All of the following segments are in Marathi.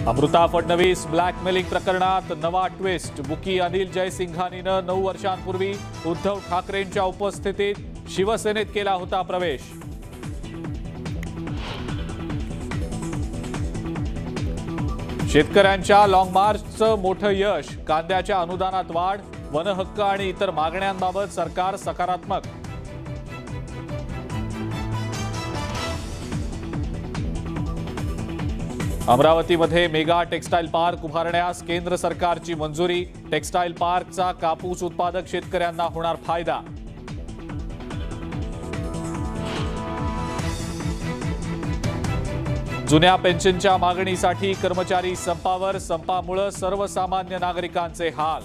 अमृता फडणवीस ब्लॅकमेलिंग प्रकरणात नवा ट्विस्ट। बुकी अनिल जयसिंघानीनं 9 वर्षांपूर्वी उद्धव ठाकरेंच्या उपस्थितीत शिवसेनेत केला होता प्रवेश। शेतकऱ्यांच्या लॉंग मार्चचं मोठं यश। कांद्याच्या अनुदानात वाढ, वनहक्क आणि इतर मागण्यांबाबत सरकार सकारात्मक। अमरावतीमध्ये मेगा टेक्सटाईल पार्क उभारण्यास केंद्र सरकारची मंजुरी। टेक्सटाईल पार्कचा कापूस उत्पादक शेतकऱ्यांना होणार फायदा। जुन्या पेन्शनच्या मागणीसाठी कर्मचारी संपावर। संपामुळे सर्वसामान्य नागरिकांचे हाल।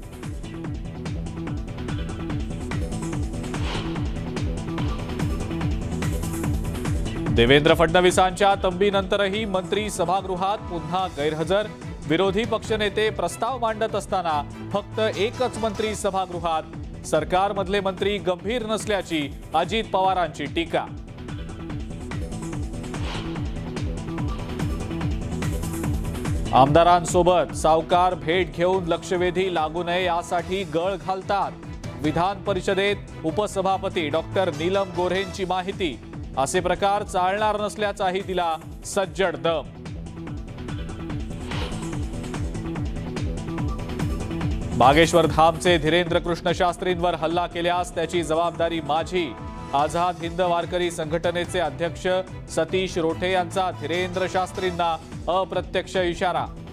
देवेंद्र फडणवीसांच्या तंबीनंतरही मंत्री सभागृहात पुन्हा गैरहजर। विरोधी पक्षनेते प्रस्ताव मांडत असताना फक्त एकच मंत्री सभागृहात। सरकारमधले मंत्री गंभीर नसल्याची अजित पवारांची टीका। आमदारांसोबत सावकार भेट घेऊन लक्षवेधी लागू नये यासाठी गळ घालतात। विधान परिषदेत उपसभापती डॉक्टर नीलम गोऱ्हेंची माहिती। असे प्रकार चालणार नसल्याचाही दिला सज्जड दम। बागेश्वर धामचे धीरेंद्र कृष्ण शास्त्रींवर हल्ला केल्यास त्याची जबाबदारी माझी। आझाद हिंद वारकरी संघटनेचे अध्यक्ष सतीश रोठे यांचा धीरेंद्र शास्त्रींना अप्रत्यक्ष इशारा।